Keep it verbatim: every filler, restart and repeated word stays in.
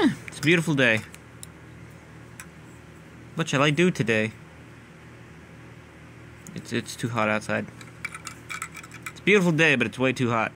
It's a beautiful day. What shall I do today? It's it's too hot outside. It's a beautiful day, but it's way too hot.